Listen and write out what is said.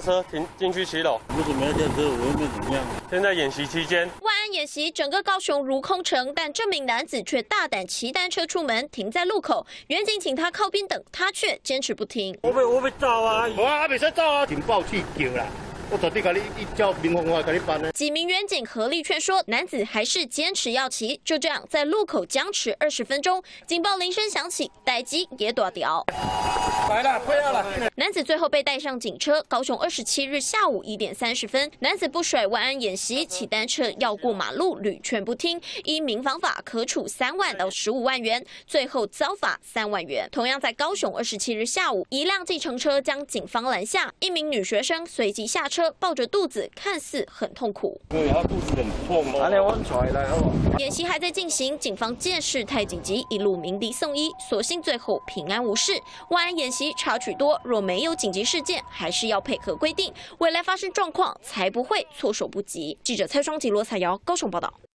车停进去骑楼。 为什么要叫车？我又没怎么样。 现在演习期间， 万安演习，整个高雄如空城，但这名男子却大胆骑单车出门，停在路口，远警请他靠边等，他却坚持不停。 我要走啊！我未使走啊！警报器叫啦。 我绝对甲你一叫民防我甲你办呢。几名远警合力劝说，男子还是坚持要骑。就这样，在路口僵持20分钟，警报铃声响起，逮鸡也躲掉。 来了，不要了。 男子最后被带上警车。高雄27日下午1点30分，男子不甩万安演习，骑单车要过马路，屡劝不听，依民防法可处3万到15万元，最后遭罚3万元。同样在高雄27日下午，一辆计程车将警方拦下，一名女学生随即下车。 抱着肚子，看似很痛苦。 对，他肚子很痛哦。 演习还在进行，警方见事态紧急，一路鸣笛送医，所幸最后平安无事。万安演习插曲多，若没有紧急事件，还是要配合规定，未来发生状况才不会措手不及。记者蔡双吉、罗彩瑶高雄报道。